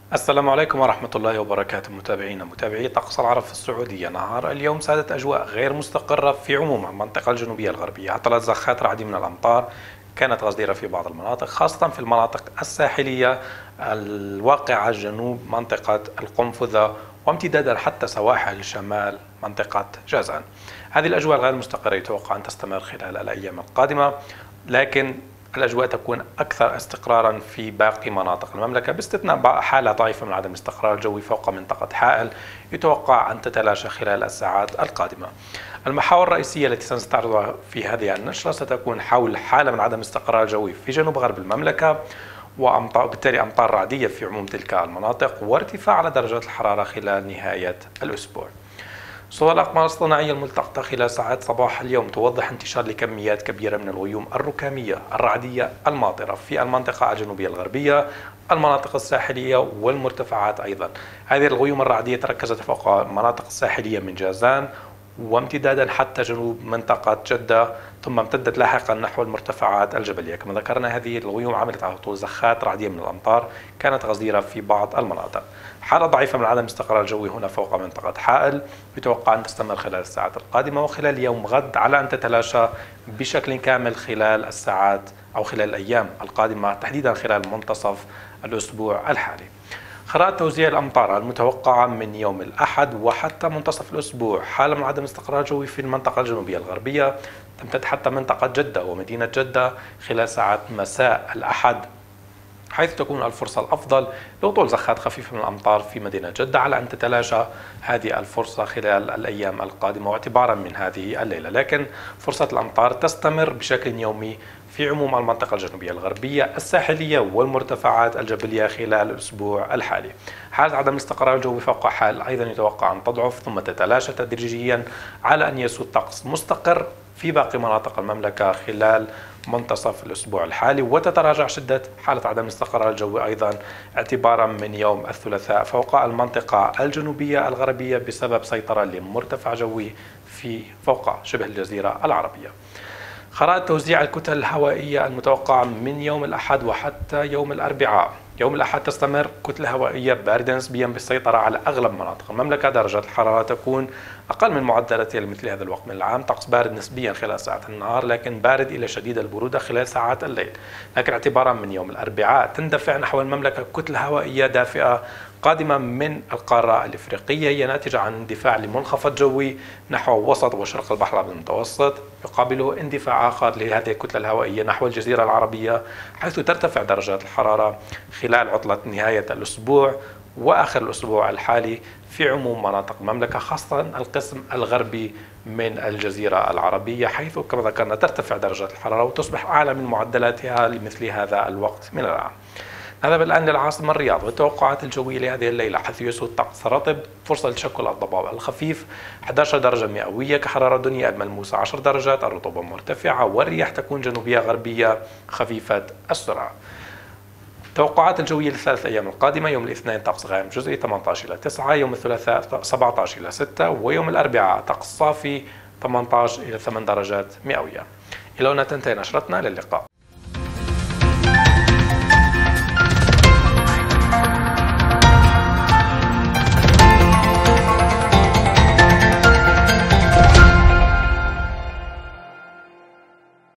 السلام عليكم ورحمة الله وبركاته. متابعي طقس العرب في السعودية. نهار اليوم سادت أجواء غير مستقرة في عموم المنطقة الجنوبية الغربية. عطلت زخات رعدي من الأمطار، كانت غزيرة في بعض المناطق خاصة في المناطق الساحلية الواقعة جنوب منطقة القنفذة وامتدادا حتى سواحل شمال منطقة جازان. هذه الأجواء الغير مستقرة يتوقع أن تستمر خلال الأيام القادمة، لكن الأجواء تكون أكثر استقرارا في باقي مناطق المملكة باستثناء حالة ضعيفة من عدم الاستقرار الجوي فوق منطقة حائل يتوقع أن تتلاشى خلال الساعات القادمة. المحاور الرئيسية التي سنستعرضها في هذه النشرة ستكون حول حالة من عدم الاستقرار الجوي في جنوب غرب المملكة، وبالتالي أمطار رعدية في عموم تلك المناطق، وارتفاع على درجات الحرارة خلال نهاية الأسبوع. صور الأقمار الصناعية الملتقطة خلال ساعات صباح اليوم توضح انتشار لكميات كبيرة من الغيوم الركامية الرعدية الماطرة في المنطقة الجنوبية الغربية، المناطق الساحلية والمرتفعات أيضا. هذه الغيوم الرعدية تركزت فوق المناطق الساحلية من جازان وامتدادا حتى جنوب منطقة جدة، ثم امتدت لاحقا نحو المرتفعات الجبلية. كما ذكرنا هذه الغيوم عملت على طول زخات رعدية من الأمطار كانت غزيرة في بعض المناطق. حالة ضعيفة من عدم الاستقرار الجوي هنا فوق منطقة حائل يتوقع أن تستمر خلال الساعات القادمة وخلال يوم غد، على أن تتلاشى بشكل كامل خلال الساعات أو خلال الأيام القادمة، تحديدا خلال منتصف الأسبوع الحالي. خرائط توزيع الأمطار المتوقعة من يوم الأحد وحتى منتصف الأسبوع: حالة من عدم الاستقرار الجوي في المنطقة الجنوبية الغربية تمتد حتى منطقة جدة ومدينة جدة خلال ساعات مساء الأحد، حيث تكون الفرصة الأفضل لهطول زخات خفيفة من الأمطار في مدينة جدة، على أن تتلاشى هذه الفرصة خلال الأيام القادمة واعتبارا من هذه الليلة. لكن فرصة الأمطار تستمر بشكل يومي في عموم المنطقة الجنوبية الغربية الساحلية والمرتفعات الجبلية خلال الأسبوع الحالي. حالة عدم الاستقرار الجوي فوق حال أيضا يتوقع أن تضعف ثم تتلاشى تدريجيا، على أن يسود طقس مستقر في باقي مناطق المملكة خلال منتصف الأسبوع الحالي، وتتراجع شدة حالة عدم الاستقرار الجوي أيضا اعتبارا من يوم الثلاثاء فوق المنطقة الجنوبية الغربية بسبب سيطرة لمرتفع جوي في فوق شبه الجزيرة العربية. خرائط توزيع الكتل الهوائية المتوقعة من يوم الأحد وحتى يوم الأربعاء: يوم الأحد تستمر كتلة هوائية باردة نسبيا بالسيطرة على أغلب مناطق المملكة، درجات الحرارة تكون أقل من معدلاتها لمثل هذا الوقت من العام، طقس بارد نسبيا خلال ساعات النهار لكن بارد إلى شديد البرودة خلال ساعات الليل. لكن اعتبارا من يوم الأربعاء تندفع نحو المملكة كتلة هوائية دافئة قادمة من القارة الإفريقية، هي ناتجة عن اندفاع لمنخفض جوي نحو وسط وشرق البحر الأبيض المتوسط، يقابله اندفاع آخر لهذه الكتلة الهوائية نحو الجزيرة العربية، حيث ترتفع درجات الحرارة خلال عطلة نهاية الأسبوع وآخر الأسبوع الحالي في عموم مناطق المملكة، خاصة القسم الغربي من الجزيرة العربية، حيث كما ذكرنا ترتفع درجات الحرارة وتصبح أعلى من معدلاتها لمثل هذا الوقت من العام. نذهب الآن للعاصمة الرياض والتوقعات الجوية لهذه الليلة، حيث يسود طقس رطب، فرصة لتشكل الضباب الخفيف، 11 درجة مئوية كحرارة دنيا الملموسة، 10 درجات، الرطوبة مرتفعة والرياح تكون جنوبية غربية خفيفة السرعة. توقعات الجوية للثلاث أيام القادمة: يوم الاثنين طقس غائم جزئي 18 إلى 9، يوم الثلاثاء 17 إلى 6، ويوم الأربعاء طقس صافي 18 إلى 8 درجات مئوية. إلى هنا تنتهي نشرتنا، للقاء.